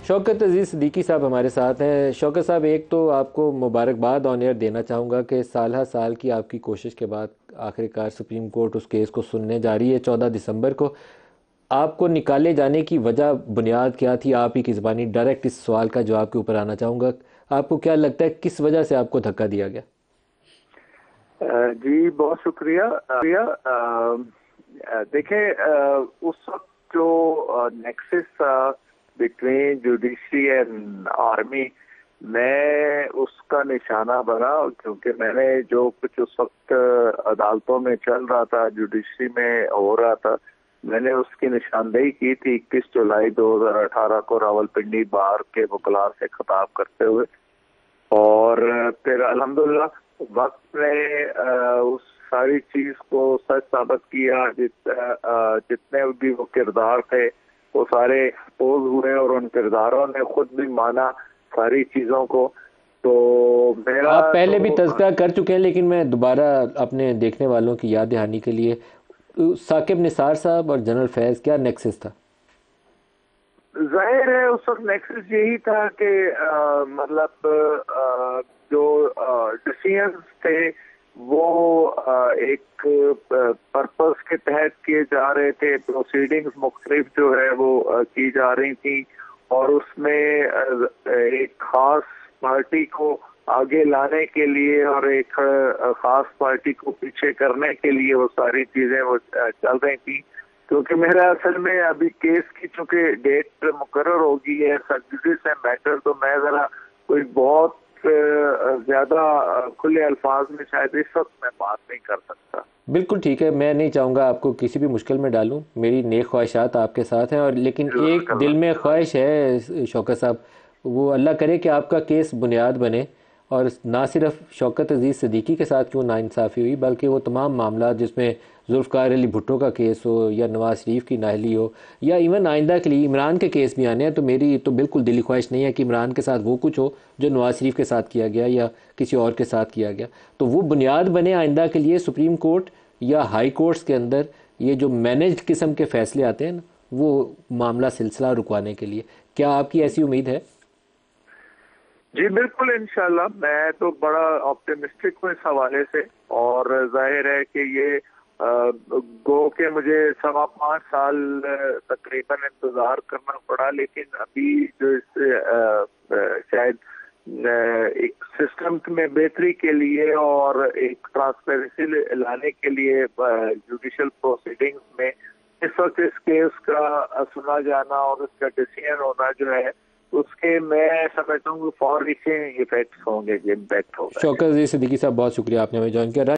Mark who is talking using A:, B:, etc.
A: शौकत अजीज़ सिद्दीकी साहब हमारे साथ हैं। शौकत साहब, एक तो आपको मुबारकबाद ऑन एयर देना चाहूँगा कि साल हर साल की आपकी कोशिश के बाद आखिरकार सुप्रीम कोर्ट उस केस को सुनने जा रही है 14 दिसंबर को। आपको निकाले जाने की वजह बुनियाद क्या थी? आप ही की ज़बानी डायरेक्ट इस सवाल का जवाब के ऊपर आना चाहूँगा। आपको क्या लगता है किस वजह से आपको धक्का दिया गया?
B: जी बहुत शुक्रिया। देखें, उस वक्त जो नेक्सस था बिटवीन जुडिशरी एंड आर्मी, मैं उसका निशाना बना, क्योंकि मैंने जो कुछ उस वक्त अदालतों में चल रहा था, जुडिशरी में हो रहा था, मैंने उसकी निशानदेही की थी 21 जुलाई 2018 को रावलपिंडी बार के वकला से खिताब करते हुए। और फिर अल्हम्दुलिल्लाह वक्त ने उस सारी चीज को सच साबित किया। जितने भी वो किरदार थे वो सारे एक्सपोज हुए और उन किरदारों ने खुद भी माना सारी चीजों को। तो मेरा
A: आप पहले भी
B: तो
A: तज़किरा कर चुके हैं, लेकिन मैं दोबारा अपने देखने वालों की याद दहानी के लिए, साकिब निसार साहब और जनरल फैज़, क्या नेक्सस था?
B: जाहिर है उस वक्त नेक्सस यही था कि मतलब जो डिसीजंस थे वो एक पर्पस के तहत किए जा रहे थे। प्रोसीडिंग्स मुख्तलिफ जो है वो की जा रही थी, और उसमें एक खास पार्टी को आगे लाने के लिए और एक खास पार्टी को पीछे करने के लिए वो सारी चीजें वो चल रही थी। क्योंकि मेरा असल में अभी केस की चूंकि डेट मुकर्रर हो गई है, सब जुडिस है मैटर, तो मैं जरा कोई बहुत ज्यादा खुले अल्फाज में शायद इस वक्त मैं बात नहीं कर सकता।
A: बिल्कुल ठीक है, मैं नहीं चाहूँगा आपको किसी भी मुश्किल में डालूँ। मेरी नेक ख्वाहिशात आपके साथ हैं, और लेकिन एक दिल में ख्वाहिश है शौकत साहब, वो अल्लाह करे कि आपका केस बुनियाद बने, और ना सिर्फ शौकत अजीज़ सिद्दीकी के साथ क्यों नाइंसाफ़ी हुई, बल्कि वो तमाम मामला जिसमें जुल्फ़िकार अली भुट्टो का केस हो, या नवाज़ शरीफ की नाअहली हो, या इवन आइंदा के लिए इमरान के केस भी आने हैं, तो मेरी तो बिल्कुल दिली ख्वाहिश नहीं है कि इमरान के साथ वो कुछ हो जो नवाज़ शरीफ के साथ किया गया या किसी और के साथ किया गया। तो वो बुनियाद बने आइंदा के लिए सुप्रीम कोर्ट या हाई कोर्ट्स के अंदर ये जो मैनेज्ड किस्म के फैसले आते हैं ना, वो मामला सिलसिला रुकवाने के लिए। क्या आपकी ऐसी उम्मीद है?
B: जी बिल्कुल, इंशाल्लाह मैं तो बड़ा ऑप्टिमिस्टिक हूँ इस हवाले से। और जाहिर है कि ये गो के मुझे 5.25 साल तकरीबन इंतजार करना पड़ा, लेकिन अभी जो शायद एक सिस्टम में बेहतरी के लिए और एक ट्रांसपेरेंसी लाने के लिए जुडिशल प्रोसीडिंग्स में इस वक्त इस केस का सुना जाना और उसका डिसीजन होना जो है, उसके मैं समझता हूँ फॉर रीचिंग इफेक्ट्स होंगे, इम्पैक्ट होगा।
A: शौकत अजीज़ सिद्दीकी साहब, बहुत शुक्रिया आपने हमें ज्वाइन किया।